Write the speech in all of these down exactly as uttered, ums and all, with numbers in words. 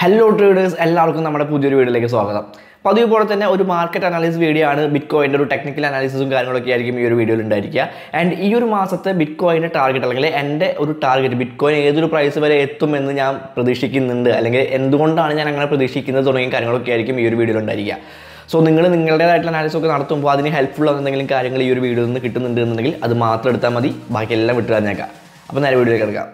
Hello traders, എല്ലാവർക്കും നമ്മുടെ പുതിയൊരു വീഡിയോയിലേക്ക് സ്വാഗതം. പതിവ് പോലെ തന്നെ ഒരു മാർക്കറ്റ് അനാലിസിസ് വീഡിയോ ആണ്. ബിറ്റ്കോയിന്റെ ഒരു ടെക്നിക്കൽ അനാലിസിസും കാര്യങ്ങളൊക്കെ ആയിരിക്കും ഈ ഒരു വീഡിയോയിൽ ഉണ്ടായിരിക്കുക. ആൻഡ് ഈ ഒരു മാസത്തെ ബിറ്റ്കോയിന്റെ ടാർഗറ്റ് അല്ലെങ്കിൽ എൻ്റെ ഒരു ടാർഗറ്റ് ബിറ്റ്കോയിൻ ഏതൊരു പ്രൈസ് വരെ എത്തുമെന്ന് ഞാൻ പ്രതീക്ഷിക്കുന്നുണ്ട്, അല്ലെങ്കിൽ എന്തുകൊണ്ടാണ് ഞാൻ അങ്ങനെ പ്രതീക്ഷിക്കുന്നത് തുടങ്ങിയ കാര്യങ്ങളൊക്കെ ആയിരിക്കും ഈ ഒരു വീഡിയോയിൽ ഉണ്ടായിരിക്കുക. സോ നിങ്ങൾ നിങ്ങളുടേതായിട്ടുള്ള അനാലിസിസ് ഒക്കെ നടത്തുമ്പോൾ അതിന് ഹെൽപ്ഫുൾ ആവുന്ന എന്തെങ്കിലും കാര്യങ്ങൾ ഈ ഒരു വീഡിയോയിൽ നിന്ന് കിട്ടുന്നുണ്ട് എന്നുണ്ടെങ്കിൽ അത് മാത്രം എടുത്താൽ മതി, ബാക്കിയെല്ലാം വിട്ടു തന്നേക്കാം. അപ്പോൾ നേരെ വീഡിയോയിലേക്ക് എടുക്കാം.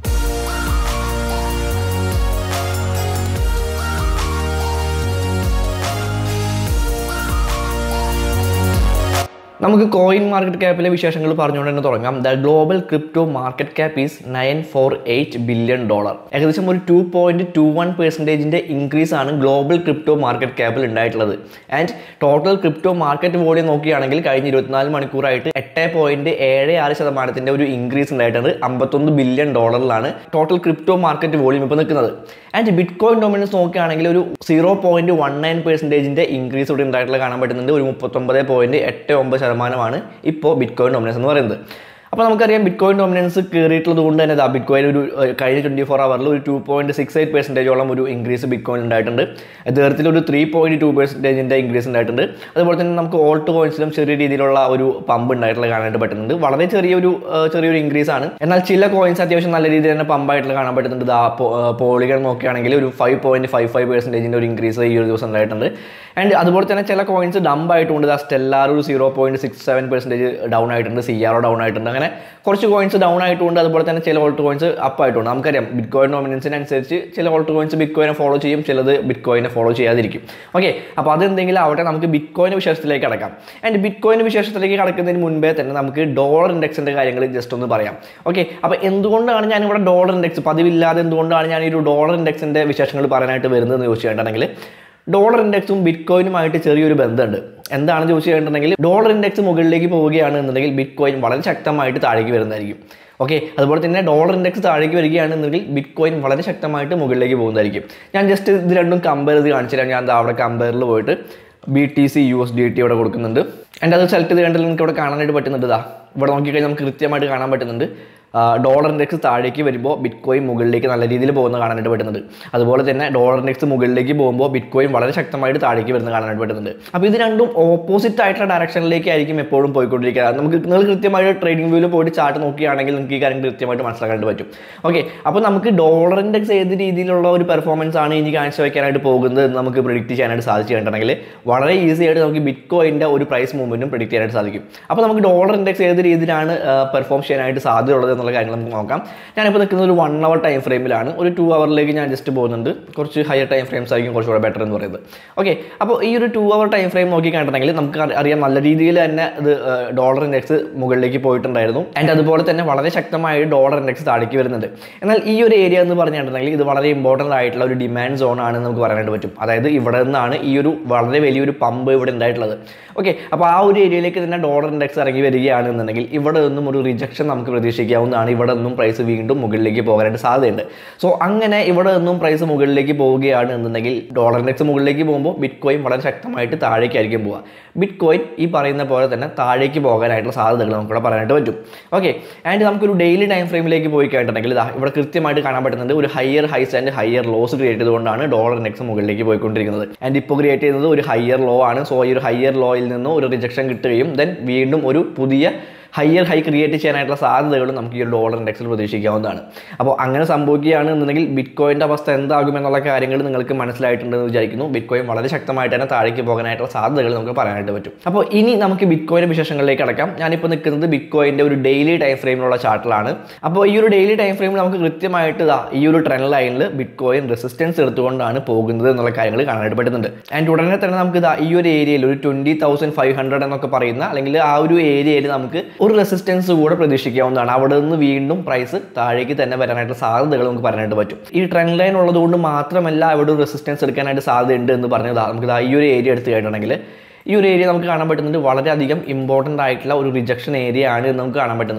നമുക്ക് കോയിൻ മാർക്കറ്റ് ക്യാപ്പിലെ വിശേഷങ്ങൾ പറഞ്ഞുകൊണ്ട് തന്നെ തുടങ്ങാം. The global crypto market cap is nine four eight billion dollar. ഏകദേശം ഒരു ടു പോയിന്റ് ടു വൺ പെർസെൻറ്റേജിൻ്റെ ഇൻക്രീസ് ആണ് ഗ്ലോബൽ ക്രിപ്റ്റോ മാർക്കറ്റ് ക്യാപ്പിൽ ഉണ്ടായിട്ടുള്ളത്. And total crypto market volume നോക്കുകയാണെങ്കിൽ കഴിഞ്ഞ ഇരുപത്തിനാല് മണിക്കൂറായിട്ട് എട്ട് പോയിന്റ് ഏഴ് ആറ് ശതമാനത്തിൻ്റെ ഒരു ഇൻക്രീസ് ഉണ്ടായിട്ടുണ്ട്. അമ്പത്തൊന്ന് ബില്യൺ ഡോളറിലാണ് ടോട്ടൽ ക്രിപ്റ്റോ മാർക്കറ്റ് വോളിയം ഇപ്പോൾ നിൽക്കുന്നത്. ആൻഡ് ബിറ്റ് കോയിൻ ഡൊമിനൻസ് നോക്കുകയാണെങ്കിൽ ഒരു സീറോ പോയിന്റ് വൺ നയൻ പെർസെൻറ്റേജിൻ്റെ ഇൻക്രീസ് ഇവിടെ ഉണ്ടായിട്ടുള്ള കാണാൻ പറ്റുന്നുണ്ട്. ഒരു മുപ്പത്തൊമ്പത് പോയിന്റ് എട്ട് ഒമ്പത് ശതമാനമാണ് ഇപ്പോൾ ബിറ്റ് കോയിൻ ഡൊമിനൻസ് എന്ന് പറയുന്നത്. അപ്പോൾ നമുക്കറിയാം ബിറ്റ് കോയിൻ ഡൊമിനൻസ് കയറിയിട്ടുള്ളത് കൊണ്ട് തന്നെ ബിറ്റ് കോയിൻ ഒരു കഴിഞ്ഞ ട്വൻറ്റി ഫോർ അവറിൽ ഒരു ടു പോയിന്റ് സിക്സ് എയ്റ്റ് പെർസെൻറ്റേജോളം ഒരു ഇൻക്രീസ് ബിറ്റ് കോയിൻ ഉണ്ടായിട്ടുണ്ട്. യഥാർത്ഥത്തിൽ ഒരു ത്രീ പോയിന്റ് ടു പെർസെൻറ്റേജിൻ്റെ ഇൻക്രീസ് ഉണ്ടായിട്ടുണ്ട്. അതുപോലെ തന്നെ നമുക്ക് ഓൾട്ട് കോയിൻസിലും ചെറിയ രീതിയിലുള്ള ഒരു പമ്പ് ഉണ്ടായിട്ടുള്ള കാണാനായിട്ട് പറ്റുന്നുണ്ട്. വളരെ ചെറിയൊരു ചെറിയൊരു ഇൻക്രീസ് ആണ്. എന്നാൽ ചില കോയിൻസ് അത്യാവശ്യം നല്ല രീതിയിൽ തന്നെ പമ്പായിട്ടുള്ള കാണാൻ പറ്റുന്നുണ്ട്. ആ പോളിഗൺ നോക്കുകയാണെങ്കിൽ ഒരു ഫൈവ് പോയിന്റ് ഫൈവ് ഫൈവ് പെർസെൻറ്റേജിൻ്റെ ഒരു ഇൻക്രീസ് ഈ ഒരു ദിവസം ഉണ്ടായിട്ടുണ്ട്. ആൻഡ് അതുപോലെ തന്നെ ചില കോയിൻസ് ഡംപ് ആയിട്ടുണ്ട്. ആ സ്റ്റെല്ലാർ ഒരു zero point six seven percentage down ആയിട്ടുണ്ട്. സി ആർ ഒ ഡൗൺ ആയിട്ടുണ്ട്. അങ്ങനെ കുറച്ച് കോയിൻസ് ഡൗൺ ആയിട്ടുണ്ട്. അതുപോലെ തന്നെ ചില ഓൾട്ട് കോയിൻസ് അപ്പ് ആയിട്ടുണ്ട്. നമുക്കറിയാം ബിറ്റ് കോയിൻ ഡൊമിനൻസിനനുസരിച്ച് ചില ഓൾട്ട് കോയിൻസ് ബിറ്റ് കോയിനെ ഫോളോ ചെയ്യും, ചിലത് ബിറ്റ് കോയിനെ ഫോളോ ചെയ്യാതിരിക്കും. ഓക്കെ, അപ്പോൾ അതെന്തെങ്കിലും ആവട്ടെ, നമുക്ക് ബിറ്റ് കോയിൻ വിശേഷത്തിലേക്ക് കടക്കാം. ആൻഡ് ബിറ്റ് കോയിൻ വിശേഷത്തിലേക്ക് കടക്കുന്നതിന് മുൻപേ തന്നെ നമുക്ക് ഡോളർ ഇൻഡെക്സിൻ്റെ കാര്യങ്ങൾ ജസ്റ്റ് ഒന്ന് പറയാം. ഓക്കെ, അപ്പോൾ എന്തുകൊണ്ടാണ് ഞാനിവിടെ ഡോളർ ഇൻഡെക്സ് പതിവില്ലാതെ എന്തുകൊണ്ടാണ് ഞാൻ ഈ ഒരു ഡോളർ ഇൻഡെക്സിൻ്റെ വിശേഷങ്ങൾ പറയാനായിട്ട് വരുന്നതെന്ന് ചോദിച്ചിട്ടുണ്ടെങ്കിൽ ഡോളർ ഇൻഡെക്സും ബിറ്റ് കോയിനുമായിട്ട് ചെറിയൊരു ബന്ധമുണ്ട്. എന്താണെന്ന് ചോദിച്ചു കഴിഞ്ഞിട്ടുണ്ടെങ്കിൽ ഡോളർ ഇൻഡെക്സ് മുകളിലേക്ക് പോവുകയാണ് എന്നുണ്ടെങ്കിൽ ബിറ്റ് കോയിൻ വളരെ ശക്തമായിട്ട് താഴേക്ക് വരുന്നതായിരിക്കും. ഓക്കെ, അതുപോലെ തന്നെ ഡോളർ ഇൻഡെക്സ് താഴേക്ക് വരികയാണെന്നുണ്ടെങ്കിൽ ബിറ്റ് കോയിൻ വളരെ ശക്തമായിട്ട് മുകളിലേക്ക് പോകുന്നതായിരിക്കും. ഞാൻ ജസ്റ്റ് ഇത് രണ്ടും കമ്പയർ ചെയ്ത് കാണിച്ചില്ല. ഞാൻ അവിടെ കമ്പയറിൽ പോയിട്ട് B T C U S D T ഇവിടെ കൊടുക്കുന്നുണ്ട്. എൻ്റെ അത് സെലക്ട് ചെയ്ത് കണ്ടിട്ട് നിങ്ങൾക്ക് ഇവിടെ കാണാനായിട്ട് പറ്റുന്നുണ്ട്. ഇതാ ഇവിടെ നോക്കിക്കഴിഞ്ഞാൽ നമുക്ക് കൃത്യമായിട്ട് കാണാൻ പറ്റുന്നുണ്ട്. ഡോളർ ഇൻഡെക്സ് താഴേക്ക് വരുമ്പോൾ ബിറ്റ് കോയിൻ മുകളിലേക്ക് നല്ല രീതിയിൽ പോകുന്ന കാണാനായിട്ട് പറ്റുന്നുണ്ട്. അതുപോലെ തന്നെ ഡോളർ ഇൻഡെക്സ് മുകളിലേക്ക് പോകുമ്പോൾ ബിറ്റ് കോയിൻ വളരെ ശക്തമായിട്ട് താഴേക്ക് വരുന്ന കാണാനായിട്ട് പറ്റുന്നുണ്ട്. അപ്പോൾ ഇത് രണ്ടും ഓപ്പോസിറ്റ് ആയിട്ടുള്ള ഡയറക്ഷനിലേക്കായിരിക്കും എപ്പോഴും പോയിക്കൊണ്ടിരിക്കുക. നമുക്ക് നിങ്ങൾ കൃത്യമായിട്ട് ട്രേഡിംഗ് വ്യൂവിൽ പോയിട്ട് ചാർട്ട് നോക്കുകയാണെങ്കിൽ നിങ്ങൾക്ക് ഈ കാര്യം കൃത്യമായിട്ട് മനസ്സിലാക്കാനായിട്ട് പറ്റും. ഓക്കെ, അപ്പോൾ നമുക്ക് ഡോളർ ഇൻഡെക്സ് ഏത് രീതിയിലുള്ള ഒരു പെർഫോമൻസ് ആണ് ഇനി കാണിച്ചു വയ്ക്കാനായിട്ട് പോകുന്നത് എന്ന് നമുക്ക് പ്രിഡിക്റ്റ് ചെയ്യാനായിട്ട് സാധിച്ചു കഴിഞ്ഞിട്ടുണ്ടെങ്കിൽ വളരെ ഈസി ആയിട്ട് നമുക്ക് ബിറ്റ് കോയിൻ്റെ ഒരു പ്രൈസ് മൂവ്മെൻറ്റും പ്രിഡിക്റ്റ് ചെയ്യാനായിട്ട് സാധിക്കും. അപ്പോൾ നമുക്ക് ഡോളർ ഇൻഡെക്സ് ഏത് രീതിയിലാണ് പെർഫോം ചെയ്യാനായിട്ട് സാധ്യതയുള്ളത് എന്നുള്ള കാര്യങ്ങൾ നമുക്ക് നോക്കാം. ഞാനിപ്പോൾ നിൽക്കുന്നത് ഒരു വൺ അവർ ടൈം ഫ്രെയിമിലാണ്. ഒരു ടു അവറിലേക്ക് ഞാൻ ജസ്റ്റ് പോകുന്നുണ്ട്. കുറച്ച് ഹയർ ടൈം ഫ്രെയിംസ് ആയിരിക്കും കുറച്ചുകൂടെ ബെറ്റർ എന്ന് പറയുന്നത്. ഓക്കെ, അപ്പോൾ ഈ ഒരു ടു അവർ ടൈം ഫ്രെയിം നോക്കി കണ്ടിട്ടുണ്ടെങ്കിൽ നമുക്ക് അറിയാം നല്ല രീതിയിൽ തന്നെ ഇത് ഡോളർ ഇൻഡെക്സ് മുകളിലേക്ക് പോയിട്ടുണ്ടായിരുന്നു. ആൻഡ് അതുപോലെ തന്നെ വളരെ ശക്തമായി ഡോളർ ഇൻഡെക്സ് താഴേക്ക് വരുന്നുണ്ട്. എന്നാൽ ഈ ഒരു ഏരിയ എന്ന് പറഞ്ഞിട്ടുണ്ടെങ്കിൽ ഇത് വളരെ ഇമ്പോർട്ടൻ്റ് ആയിട്ടുള്ള ഒരു ഡിമാൻഡ് സോൺ ആണെന്ന് നമുക്ക് പറയാനായിട്ട് പറ്റും. അതായത് ഇവിടെ നിന്നാണ് ഈ ഒരു വളരെ വലിയൊരു പമ്പ് ഇവിടെ ഉണ്ടായിട്ടുള്ളത്. ഓക്കെ, അപ്പോൾ ആ ഒരു ഏരിയയിലേക്ക് തന്നെ ഡോളർ ഇൻഡെക്സ് ഇറങ്ങി വരികയാണെന്നുണ്ടെങ്കിൽ ഇവിടെ നിന്നും ഒരു റിജക്ഷൻ നമുക്ക് പ്രതീക്ഷിക്കാവുന്നതാണ്. ഇവിടെ നിന്നും പ്രൈസ് വീണ്ടും മുകളിലേക്ക് പോകാനായിട്ട് സാധ്യതയുണ്ട്. സോ അങ്ങനെ ഇവിടെ നിന്നും പ്രൈസ് മുകളിലേക്ക് പോവുകയാണ് എന്നുണ്ടെങ്കിൽ ഡോളർ ഇൻഡെക്സ് മുകളിലേക്ക് പോകുമ്പോൾ ബിറ്റ് കോയിൻ വളരെ ശക്തമായിട്ട് താഴേക്കായിരിക്കും പോവുക. ബിറ്റ് കോയിൻ ഈ പറയുന്ന പോലെ തന്നെ താഴേക്ക് പോകാനായിട്ടുള്ള സാധ്യതകൾ നമുക്കിവിടെ പറയാനായിട്ട് പറ്റും. ഓക്കെ, ആൻഡ് നമുക്കൊരു ഡെയിലി ടൈം ഫ്രെയിമിലേക്ക് പോയി കഴിഞ്ഞിട്ടുണ്ടെങ്കിൽ ഇതാ ഇവിടെ കൃത്യമായിട്ട് കാണാൻ പറ്റുന്നുണ്ട് ഒരു higher highs and higher lows create ചെയ്തുകൊണ്ടാണ് ഡോളർ ഇൻഡെക്സ് മുകളിലേക്ക് പോയിക്കൊണ്ടിരിക്കുന്നത്. ആൻഡ് ഇപ്പോൾ ക്രിയേറ്റ് ചെയ്യുന്നത് ഒരു ഹയർ ലോ ആണ്. സോ ഈ ഒരു ഹയർ ലോയിൽ നിന്ന് ഒരു റിജക്ഷൻ കിട്ടുകയും ദെൻ വീണ്ടും ഒരു പുതിയ ഹയർ ഹൈ ക്രിയേറ്റ് ചെയ്യാനായിട്ടുള്ള സാധ്യതകളും നമുക്ക് ഈ ഒരു ഡോളർ ഇൻഡെക്സിൽ പ്രതീക്ഷിക്കാവുന്നതാണ്. അപ്പോൾ അങ്ങനെ സംഭവിക്കുകയാണെന്നുണ്ടെങ്കിൽ ബിറ്റ് കോയിൻ്റെ അവസ്ഥ എന്താകുമെന്നുള്ള കാര്യങ്ങൾ നിങ്ങൾക്ക് മനസ്സിലായിട്ടുണ്ടെന്ന് വിചാരിക്കുന്നു. ബിറ്റ് കോയിൻ വളരെ ശക്തമായിട്ട് തന്നെ താഴേക്ക് പോകാനായിട്ടുള്ള സാധ്യതകൾ നമുക്ക് പറയാനായിട്ട് പറ്റും. അപ്പോൾ ഇനി നമുക്ക് ബിറ്റ് കോയിൻ്റെ വിശേഷങ്ങളിലേക്ക് കടക്കാം. ഞാനിപ്പോൾ നിൽക്കുന്നത് ബിറ്റ് കോയിൻ്റെ ഒരു ഡെയിലി ടൈം ഫ്രെയിമിലുള്ള ചാർട്ടിലാണ്. അപ്പോൾ ഈ ഒരു ഡെയിലി ടൈം ഫ്രെയിമിൽ നമുക്ക് കൃത്യമായിട്ട് ഈ ഒരു ട്രെൻഡ് ലൈനിൽ ബിറ്റ് കോയിൻ റെസിസ്റ്റൻസ് എടുത്തുകൊണ്ടാണ് പോകുന്നത് എന്നുള്ള കാര്യങ്ങൾ കാണാനായിട്ട് പറ്റുന്നുണ്ട്. ആൻഡ് ഉടനെ തന്നെ നമുക്ക് ഇതാ ഈ ഒരു ഏരിയയിൽ ഒരു ട്വൻറ്റി തൗസൻഡ് ഫൈവ് ഹൺഡ്രഡ് എന്നൊക്കെ പറയുന്ന അല്ലെങ്കിൽ ആ ഒരു ഏരിയയിൽ നമുക്ക് ഒരു റെസിസ്റ്റൻസ് കൂടെ പ്രതീക്ഷിക്കാവുന്നതാണ്. അവിടെ നിന്ന് വീണ്ടും പ്രൈസ് താഴേക്ക് തന്നെ വരാനായിട്ടുള്ള സാധ്യതകൾ നമുക്ക് പറയാനായിട്ട് പറ്റും. ഈ ട്രെൻഡ് ലൈൻ ഉള്ളതുകൊണ്ട് മാത്രമല്ല അവിടെ ഒരു റെസിസ്റ്റൻസ് എടുക്കാനായിട്ട് സാധ്യതയുണ്ട് എന്ന് പറഞ്ഞത് നമുക്ക് ഈ ഒരു ഏരിയ എടുത്തു കഴിഞ്ഞിട്ടുണ്ടെങ്കിൽ ഈ ഒരു ഏരിയ നമുക്ക് കാണാൻ പറ്റുന്നുണ്ട് വളരെയധികം ഇമ്പോർട്ടൻ്റ് ആയിട്ടുള്ള ഒരു റിജക്ഷൻ ഏരിയ ആണ് എന്ന് നമുക്ക് കാണാൻ പറ്റുന്നുണ്ട്.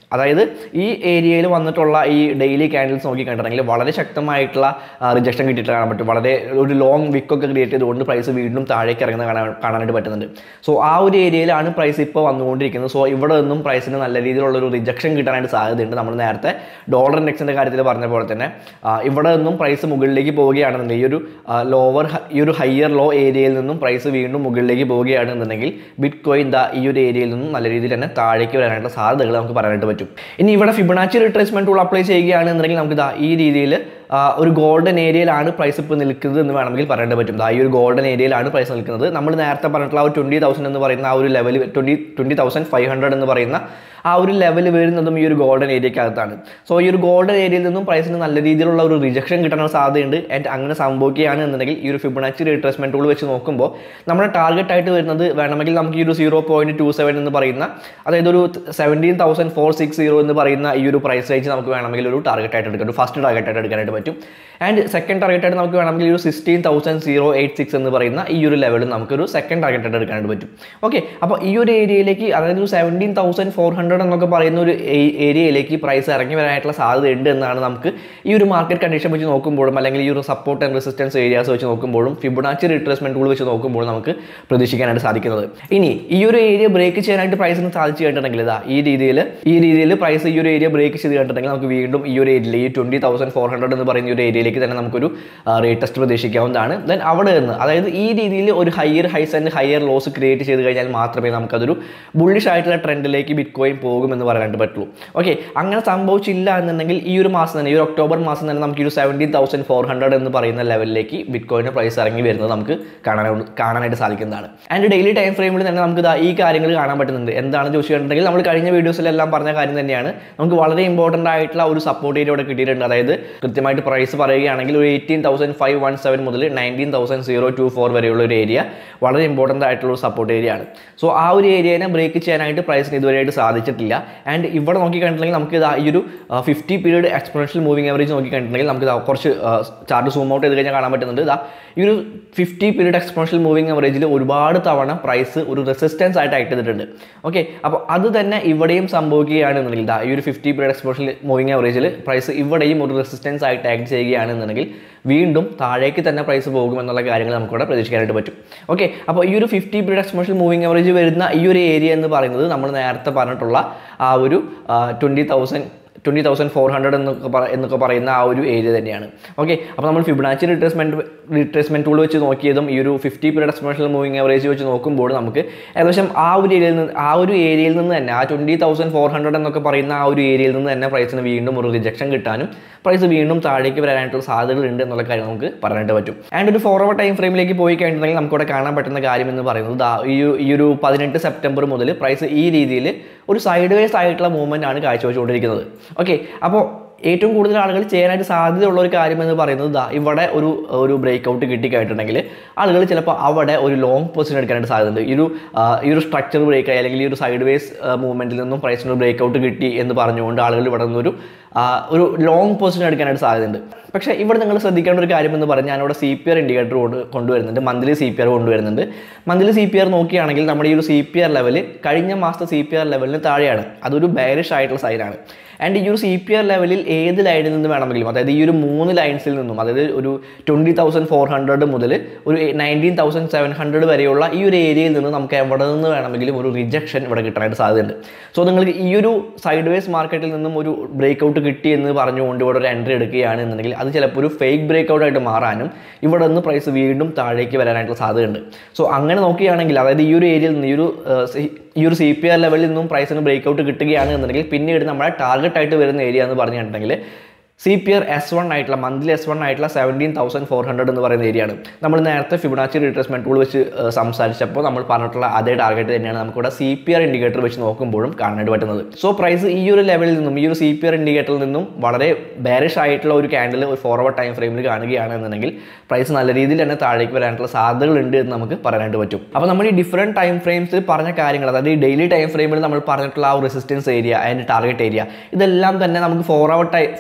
അതായത് ഈ ഏരിയയിൽ വന്നിട്ടുള്ള ഈ ഡെയിലി ക്യാൻഡിൽസ് നോക്കി കണ്ടിട്ടുണ്ടെങ്കിൽ വളരെ ശക്തമായിട്ടുള്ള റിജക്ഷൻ കിട്ടിയിട്ട് കാണാൻ പറ്റും. വളരെ ഒരു ലോങ് വിക്കൊക്കെ ക്രിയേറ്റ് ചെയ്തുകൊണ്ട് പ്രൈസ് വീണ്ടും താഴേക്ക് ഇറങ്ങുന്ന കാണാൻ കാണാനായിട്ട് പറ്റുന്നുണ്ട്. സോ ആ ഒരു ഏരിയയിലാണ് പ്രൈസ് ഇപ്പോൾ വന്നുകൊണ്ടിരിക്കുന്നത്. സോ ഇവിടെ നിന്നും പ്രൈസിന് നല്ല രീതിയിലുള്ള ഒരു റിജക്ഷൻ കിട്ടാനായിട്ട് സാധ്യതയുണ്ട്. നമ്മൾ നേരത്തെ ഡോളർ ഇൻഡെക്സിൻ്റെ കാര്യത്തിൽ പറഞ്ഞ പോലെ തന്നെ ഇവിടെ നിന്നും പ്രൈസ് മുകളിലേക്ക് പോവുകയാണെന്നുണ്ടെങ്കിൽ ഈ ഒരു ലോവർ ഈ ഒരു ഹയർ ലോ ഏരിയയിൽ നിന്നും പ്രൈസ് വീണ്ടും മുകളിലേക്ക് പോവുകയാണെന്നുണ്ടെങ്കിൽ ബിറ്റ് കോയിൻ ദാ ഈ ഒരു ഏരിയയിൽ നിന്നും നല്ല രീതിയിൽ തന്നെ താഴേക്ക് വരാനായിട്ടുള്ള സാധ്യതകൾ നമുക്ക് പറയാനായിട്ട് പറ്റും. ഇനി ഇവിടെ ഫിബൊനാച്ചി റിട്രേസ്മെന്റ് ടൂൾ അപ്ലൈ ചെയ്യുകയാണെന്നുണ്ടെങ്കിൽ നമുക്ക് ദാ ഈ രീതിയിൽ ഒരു ഗോൾഡൻ ഏരിയയിലാണ് പ്രൈസ് ഇപ്പോൾ നിൽക്കുന്നത് എന്ന് വേണമെങ്കിൽ പറയേണ്ടി പറ്റും. ഈ ഒരു ഗോൾഡൻ ഏരിയയിലാണ് പ്രൈസ് നിൽക്കുന്നത്. നമ്മൾ നേരത്തെ പറഞ്ഞിട്ടുള്ള ആ ഒരു ട്വൻറ്റി തൗസൻഡ് എന്ന് പറയുന്ന ആ ഒരു level twenty twenty thousand five hundred എന്ന് പറയുന്ന ആ ഒരു ലെവൽ വരുന്നതും ഈ ഒരു ഗോൾഡൻ ഏരിയക്കകത്താണ്. സോ ഈ ഒരു ഗോൾഡൻ ഏരിയയിൽ നിന്നും പ്രൈസിന് നല്ല രീതിയിലുള്ള ഒരു റിജക്ഷൻ കിട്ടാനുള്ള സാധ്യതയുണ്ട്. ആൻഡ് അങ്ങനെ സംഭവിക്കുകയാണ് എന്നുണ്ടെങ്കിൽ ഈ ഒരു ഫിബൊനാച്ചി റിട്രേസ്മെന്റ് ടൂൾ വെച്ച് നോക്കുമ്പോൾ നമ്മുടെ ടാർഗറ്റ് ആയിട്ട് വരുന്നത് വേണമെങ്കിൽ നമുക്ക് ഈ ഒരു സീറോ പോയിന്റ് ടു സെവൻ എന്ന് പറയുന്ന അതായത് ഒരു seventeen thousand four six zero എന്ന് പറയുന്ന ഈ ഒരു പ്രൈസ് റേഞ്ച് നമുക്ക് വേണമെങ്കിൽ ഒരു ടാർഗറ്റ് ആയിട്ട് എടുക്കാം, ഒരു ഫസ്റ്റ് ടാർഗറ്റ് ആയിട്ട് എടുക്കാനായിട്ട് പറ്റും. ആൻഡ് സെക്കൻഡ് ടാർഗറ്റ് ആയിട്ട് നമുക്ക് വേണമെങ്കിൽ ഒരു sixteen thousand zero eight six എന്ന് പറയുന്ന ഈ ഒരു ലെവലിൽ നമുക്കൊരു സെക്കൻഡ് ടാർഗറ്റ് ആയിട്ട് എടുക്കാനായിട്ട് പറ്റും. ഓക്കെ, അപ്പോൾ ഈ ഒരു ഏരിയയിലേക്ക് അതായത് ഒരു സെവൻറ്റീൻ തൗസൻഡ് ഫോർ ഹൺഡ്രഡ് എന്നൊക്കെ പറയുന്ന ഒരു ഏരിയയിലേക്ക് പ്രൈസ് ഇറങ്ങി വരാനായിട്ടുള്ള സാധ്യത ഉണ്ട് എന്നാണ് നമുക്ക് ഈ ഒരു മാർക്കറ്റ് കണ്ടീഷൻ വെച്ച് നോക്കുമ്പോഴും അല്ലെങ്കിൽ ഈ ഒരു സപ്പോർട്ട് ആൻഡ് റെസിസ്റ്റൻസ് ഏരിയാസ് വെച്ച് നോക്കുമ്പോഴും ഫിബൊനാച്ചി റിട്രേസ്മെന്റ് ടൂൾ വെച്ച് നോക്കുമ്പോൾ നമുക്ക് പ്രതീക്ഷിക്കാനായിട്ട് സാധിക്കുന്നത്. ഇനി ഈ ഒരു ഏരിയ ബ്രേക്ക് ചെയ്യാനായിട്ട് പ്രൈസിന് സാധിച്ചു കഴിഞ്ഞിട്ടുണ്ടെങ്കിൽ ഇതാ ഈ രീതിയിൽ ഈ രീതിയിൽ പ്രൈസ് ഈ ഒരു ഏരിയ ബ്രേക്ക് ചെയ്ത് കഴിഞ്ഞിട്ടുണ്ടെങ്കിൽ നമുക്ക് വീണ്ടും ഈ ഒരു ഏരിയയിൽ ഈ ട്വൻറ്റി തൗസൻഡ് ഫോർ ഹൺഡ്രഡ് എന്ന് പറയുന്ന ഒരു ഏരിയയിലേക്ക് തന്നെ നമുക്കൊരു റേറ്റ് ടെസ്റ്റ് പ്രതീക്ഷിക്കാവുന്നതാണ്. ദെൻ അവിടെ നിന്ന് അതായത് ഈ രീതിയിൽ ഒരു higher highs and higher lows create ചെയ്ത് കഴിഞ്ഞാൽ മാത്രമേ നമുക്കതൊരു ബുള്ളിഷ് ആയിട്ടുള്ള ട്രെൻഡിലേക്ക് ബിറ്റ് കോയിൻ പോകുമെന്ന് പറയാനായിട്ട് പറ്റുള്ളൂ. ഓക്കെ, അങ്ങനെ സംഭവിച്ചില്ല എന്നുണ്ടെങ്കിൽ ഈ ഒരു മാസം തന്നെ ഈ ഒരു ഒക്ടോബർ മാസം തന്നെ നമുക്ക് ഒരു സെവൻറ്റീൻ തൗസൻഡ് ഫോർ ഹൺഡ്രഡ് എന്ന് പറയുന്ന ലെവലിലേക്ക് ബിറ്റ് കോയിൻ്റെ പ്രൈസ് ഇറങ്ങി വരുന്നത് നമുക്ക് കാണാൻ കാണാനായിട്ട് സാധിക്കുന്നതാണ്. ആൻഡ് ഡെയിലി ടൈം ഫ്രെയിമിൽ തന്നെ നമുക്ക് ഈ കാര്യങ്ങൾ കാണാൻ പറ്റുന്നുണ്ട്. എന്താണെന്ന് ചോദിച്ചിട്ടുണ്ടെങ്കിൽ നമ്മൾ കഴിഞ്ഞ വീഡിയോസിലെല്ലാം പറഞ്ഞ കാര്യം തന്നെയാണ്. നമുക്ക് വളരെ ഇമ്പോർട്ടൻ്റ് ആയിട്ടുള്ള ഒരു സപ്പോർട്ട് ഏരിയ ഇവിടെ കിട്ടിയിട്ടുണ്ട്. അതായത് കൃത്യമായിട്ട് പ്രൈസ് പറയുകയാണെങ്കിൽ ഒരു eighteen thousand five one seven മുതൽ nineteen thousand zero two four വരെയുള്ള ഒരു ഏരിയ വളരെ ഇമ്പോർട്ടൻ്റ് ആയിട്ടുള്ള ഒരു സപ്പോർട്ട് ഏരിയ ആണ്. സോ ആ ഒരു ഏരിയനെ ബ്രേക്ക് ചെയ്യാനായിട്ട് പ്രൈസിന് ഇതുവരെയായിട്ട് സാധിച്ചിട്ടില്ല. ആൻഡ് ഇവിടെ നോക്കി കണ്ടിട്ടുണ്ടെങ്കിൽ നമുക്ക് ഈ ഒരു fifty period exponential moving average നോക്കി കണ്ടിട്ടുണ്ടെങ്കിൽ നമുക്ക് കുറച്ച് ചാർട്ട് സൂം ഔട്ട് ചെയ്ത് കഴിഞ്ഞാൽ കാണാൻ പറ്റുന്നുണ്ട്. ഇതാ ഈ ഒരു ഫിഫ്റ്റി പീരീഡ് എക്സ്പോണൻഷ്യൽ മൂവിംഗ് ആവറേജിൽ ഒരുപാട് തവണ പ്രൈസ് ഒരു റെസിസ്റ്റൻസ് ആയിട്ട് ആക്ട് ചെയ്തിട്ടുണ്ട്. ഓക്കെ, അപ്പോൾ അത് തന്നെ ഇവിടെയും സംഭവിക്കുകയാണെന്നുണ്ടെങ്കിൽ ഇതാ ഈ ഒരു ഫിഫ്റ്റി പീരീഡ് എക്സ്പോണൻഷ്യൽ മൂവിംഗ് ആവറേജിൽ പ്രൈസ് ഇവിടെയും ഒരു റെസിസ്റ്റൻസ് ആയിട്ട് ആക്ട് ചെയ്യുകയാണെന്നുണ്ടെങ്കിൽ വീണ്ടും താഴേക്ക് തന്നെ പ്രൈസ് പോകുമെന്നുള്ള കാര്യങ്ങൾ നമുക്കിവിടെ പ്രതീക്ഷിക്കാനായിട്ട് പറ്റും. ഓക്കെ, അപ്പോൾ ഈ ഒരു fifty period exponential moving average വരുന്ന ഈ ഒരു ഏരിയ എന്ന് പറയുന്നത് നമ്മൾ നേരത്തെ പറഞ്ഞിട്ടുള്ള ആ ഒരു twenty thousand twenty thousand four hundred എന്നൊക്കെ പറ എന്നൊക്കെ പറയുന്ന ആ ഒരു ഏരിയ തന്നെയാണ്. ഓക്കെ, അപ്പോൾ നമ്മൾ ഫിബൊനാച്ചി റിട്രേസ്മെൻറ്റ് റിട്രേസ്മെൻറ്റ് ടൂൾ വെച്ച് നോക്കിയതും ഈ ഒരു fifty period exponential moving average വെച്ച് നോക്കുമ്പോൾ നമുക്ക് ഏകദേശം ആ ഒരു ഏരിയയിൽ നിന്ന് ആ ഒരു ഏരിയയിൽ നിന്ന് തന്നെ ആ ട്വൻറ്റി തൗസൻഡ് ഫോർ ഹൺഡ്രഡ് എന്നൊക്കെ പറയുന്ന ആ ഒരു ഏരിയയിൽ നിന്ന് തന്നെ പ്രൈസിന് വീണ്ടും ഒരു റിജക്ഷൻ കിട്ടാനും പ്രൈസ് വീണ്ടും താഴേക്ക് വരാനായിട്ടുള്ള സാധ്യതകളുണ്ട് എന്നുള്ള കാര്യം നമുക്ക് പറയാനായിട്ട് പറ്റും. ആൻഡ് ഒരു ഫോർ അവർ ടൈം ഫ്രെയിമിലേക്ക് പോയി കഴിഞ്ഞിട്ടുണ്ടെങ്കിൽ നമുക്കിവിടെ കാണാൻ പറ്റുന്ന കാര്യം എന്ന് പറയുന്നത് ഈ ഈ ഒരു പതിനെട്ട് സെപ്റ്റംബർ മുതൽ പ്രൈസ് ഈ രീതിയിൽ ഒരു സൈഡ് വേസ് ആയിട്ടുള്ള മൂവ്മെൻ്റ് ആണ് കാഴ്ചവെച്ചുകൊണ്ടിരിക്കുന്നത്. ഓക്കെ, അപ്പോൾ ഏറ്റവും കൂടുതൽ ആളുകൾ ചെയ്യാനായിട്ട് സാധ്യതയുള്ള ഒരു കാര്യം എന്ന് പറയുന്നത് ദാ ഇവിടെ ഒരു ഒരു ബ്രേക്ക് ഔട്ട് കിട്ടിക്കഴിഞ്ഞിട്ടുണ്ടെങ്കിൽ ആളുകൾ ചിലപ്പോൾ അവിടെ ഒരു ലോങ് പൊസിഷൻ എടുക്കാനായിട്ട് സാധ്യതയുണ്ട്. ഈ ഒരു ഈ ഒരു സ്ട്രക്ചർ ബ്രേക്ക് ആയി അല്ലെങ്കിൽ ഈ ഒരു സൈഡ് വേസ് മൂവ്മെൻറ്റിൽ നിന്നും പ്രൈസിന് ഒരു ബ്രേക്ക് ഔട്ട് കിട്ടി എന്ന് പറഞ്ഞുകൊണ്ട് ആളുകൾ ഇവിടെ നിന്നൊരു ഒരു ലോങ് പൊസിഷൻ എടുക്കാനായിട്ട് സാധ്യതയുണ്ട്. പക്ഷേ ഇവിടെ നിങ്ങൾ ശ്രദ്ധിക്കേണ്ട ഒരു കാര്യം എന്ന് പറഞ്ഞാൽ ഞാനിവിടെ സി പി ആർ ഇൻഡിക്കേറ്റർ കൊണ്ട് കൊണ്ടുവരുന്നുണ്ട്, മന്ത്ലി സി പി ആർ കൊണ്ടുവരുന്നുണ്ട്. മന്ത്ലി സി പി ആർ നോക്കുകയാണെങ്കിൽ നമ്മുടെ ഈ ഒരു സി പി ആർ ലെവൽ കഴിഞ്ഞ മാസത്തെ സി പി ആർ ലെവലിന് താഴെയാണ്. അതൊരു ബെയറിഷ് ആയിട്ടുള്ള സൈനാണ്. ആൻഡ് ഈ ഒരു സി പി ആർ ലെവലിൽ ഏത് ലൈനിൽ നിന്ന് വേണമെങ്കിലും അതായത് ഈ ഒരു മൂന്ന് ലൈൻസിൽ നിന്നും അതായത് ഒരു ട്വൻറ്റി തൗസൻഡ് ഫോർ ഹൺഡ്രഡ് മുതൽ ഒരു നയൻറ്റീൻ തൗസൻഡ് സെവൻ ഹൺഡ്രഡ് വരെയുള്ള ഈ ഒരു ഏരിയയിൽ നിന്ന് നമുക്ക് എവിടെ നിന്ന് വേണമെങ്കിലും ഒരു റിജക്ഷൻ ഇവിടെ കിട്ടാനായിട്ട് സാധ്യതയുണ്ട്. സോ നിങ്ങൾക്ക് ഈ ഒരു സൈഡ് വേസ് മാർക്കറ്റിൽ നിന്നും ഒരു ബ്രേക്ക് ഔട്ട് കിട്ടി എന്ന് പറഞ്ഞുകൊണ്ട് ഇവിടെ ഒരു എൻട്രി എടുക്കുകയാണ് എന്നുണ്ടെങ്കിൽ അത് ചിലപ്പോൾ ഒരു ഫേക്ക് ബ്രേക്ക് ഔട്ട് ആയിട്ട് മാറാനും ഇവിടെ നിന്ന് പ്രൈസ് വീണ്ടും താഴേക്ക് വരാനായിട്ടുള്ള സാധ്യതയുണ്ട്. സോ അങ്ങനെ നോക്കുകയാണെങ്കിൽ അതായത് ഈ ഒരു ഏരിയയിൽ നിന്ന് ഈ ഒരു ഈ ഒരു സി പി ആർ ലെവലിൽ നിന്നും പ്രൈസിന് ബ്രേക്ക് ഔട്ട് കിട്ടുകയാണ് എന്നുണ്ടെങ്കിൽ പിന്നീട് നമ്മുടെ ടാർഗറ്റ് ആയിട്ട് വരുന്ന ഏരിയ എന്ന് പറഞ്ഞിട്ടുണ്ടെങ്കിൽ C P R S one ആയിട്ടുള്ള മന്ത്ലി എസ് വൺ ആയിട്ടുള്ള സെവൻറ്റീൻ തൗസൻഡ് ഫോർ ഹൺഡ്രഡ് എന്ന് പറയുന്ന ഏരിയയാണ്. നമ്മൾ നേരത്തെ ഫിബൊനാച്ചി റിട്രേസ്മെന്റ് ടൂൾ വെച്ച് സംസാരിച്ചപ്പോൾ നമ്മൾ പറഞ്ഞിട്ടുള്ള അതേ ടാർഗറ്റ് തന്നെയാണ് നമുക്കിവിടെ സി പി ആർ ഇൻഡിക്കേറ്റർ വെച്ച് നോക്കുമ്പോഴും കാണാനായിട്ട് പറ്റുന്നത്. സോ പ്രൈസ് ഈ ഒരു ലെവലിൽ നിന്നും ഈ ഒരു സി പി ആർ ഇൻഡിക്കേറ്ററിൽ നിന്നും വളരെ ബെയറിഷ് ആയിട്ടുള്ള ഒരു ക്യാൻഡിൽ ഒരു ഫോർവേഡ് ടൈം ഫ്രെയിമിൽ കാണുകയാണെന്നുണ്ടെങ്കിൽ പ്രൈസ് നല്ല രീതിയിൽ തന്നെ താഴേക്ക് വരാനുള്ള സാധ്യതകളുണ്ട് എന്ന് നമുക്ക് പറയാനായിട്ട് പറ്റും. അപ്പോൾ നമ്മൾ ഈ ഡിഫറെൻറ്റ് ടൈം ഫ്രെയിംസിൽ പറഞ്ഞ കാര്യങ്ങൾ അതായത് ഈ ഡെയിലി ടൈം ഫ്രെയിമിൽ നമ്മൾ പറഞ്ഞിട്ടുള്ള ആ resistance area and target area ഇതെല്ലാം തന്നെ നമുക്ക് four hour time four hour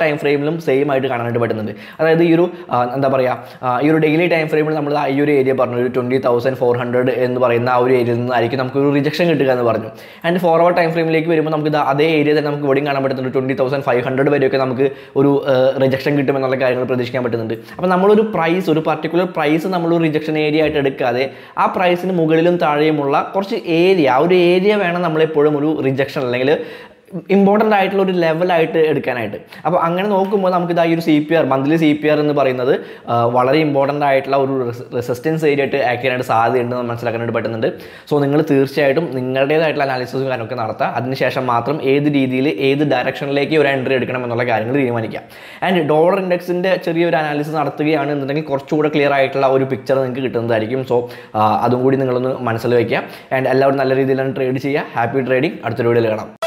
time ഫ്രെയിമിലും സെയിം ആയിട്ട് കാണാനായിട്ട് പറ്റുന്നുണ്ട്. അതായത് ഈ ഒരു എന്താ പറയുക ഈ ഒരു ഡെയിലി ടൈം ഫ്രെയിമിൽ നമ്മൾ ഈ ഒരു ഏരിയ പറഞ്ഞു ഒരു ട്വൻറ്റി തൗസൻഡ് ഫോർ ഹൺഡ്രഡ് എന്ന് പറയുന്ന ആ ഒരു ഏരിയയിൽ നിന്നായിരിക്കും നമുക്ക് ഒരു റിജക്ഷൻ കിട്ടുക എന്ന് പറഞ്ഞു. ആൻഡ് ഫോർവേഡ് ടൈം ഫ്രെയിമിലേക്ക് വരുമ്പോൾ നമുക്ക് അതേ ഏരിയ തന്നെ നമുക്ക് ഇവിടെയും കാണാൻ പറ്റുന്നുണ്ട്. ട്വൻറ്റി തൗസൻഡ് ഫൈവ് ഹൺഡ്രഡ് വരെയൊക്കെ നമുക്ക് ഒരു റിജക്ഷൻ കിട്ടുമെന്നുള്ള കാര്യങ്ങൾ പ്രതീക്ഷിക്കാൻ പറ്റുന്നുണ്ട്. അപ്പോൾ നമ്മളൊരു പ്രൈസ് ഒരു പർട്ടിക്കുലർ പ്രൈസ് നമ്മളൊരു റിജക്ഷൻ ഏരിയ ആയിട്ട് എടുക്കാതെ ആ പ്രൈസിന് മുകളിലും താഴെയുമുള്ള കുറച്ച് ഏരിയ ആ ഒരു ഏരിയ വേണം നമ്മളെപ്പോഴും ഒരു റിജക്ഷൻ അല്ലെങ്കിൽ ഇമ്പോർട്ടൻ്റ് ആയിട്ടുള്ള ഒരു ലെവലായിട്ട് എടുക്കാനായിട്ട്. അപ്പോൾ അങ്ങനെ നോക്കുമ്പോൾ നമുക്ക് ഇതാ ഈ ഒരു C P R monthly C P R എന്ന് പറയുന്നത് വളരെ ഇമ്പോർട്ടൻ്റ് ആയിട്ടുള്ള ഒരു റെസിസ്റ്റൻസ് ഏരിയ ആയിട്ട് ആക്ട് ചെയ്യാനായിട്ട് സാധ്യതയുണ്ടെന്ന് മനസ്സിലാക്കാനായിട്ട് പറ്റുന്നുണ്ട്. സോ നിങ്ങൾ തീർച്ചയായിട്ടും നിങ്ങളുടേതായിട്ടുള്ള അനാലിസിസും കാര്യമൊക്കെ നടത്തുക. അതിനുശേഷം മാത്രം ഏത് രീതിയിൽ ഏത് ഡയറക്ഷനിലേക്ക് ഒരു എൻട്രി എടുക്കണം എന്നുള്ള കാര്യങ്ങൾ തീരുമാനിക്കാം. ആൻഡ് ഡോളർ ഇൻഡെക്സിൻ്റെ ചെറിയൊരു അനാലിസിസ് നടത്തുകയാണ് എന്നുണ്ടെങ്കിൽ കുറച്ചുകൂടെ ക്ലിയർ ആയിട്ടുള്ള ഒരു പിക്ചർ നിങ്ങൾക്ക് കിട്ടുന്നതായിരിക്കും. സോ അതും കൂടി നിങ്ങളൊന്ന് മനസ്സിൽ വയ്ക്കുക. ആൻഡ് എല്ലാവരും നല്ല രീതിയിലാണ് ട്രേഡ് ചെയ്യുക. Happy trading. അടുത്തൊരു വീഡിയോയിൽ കാണാം.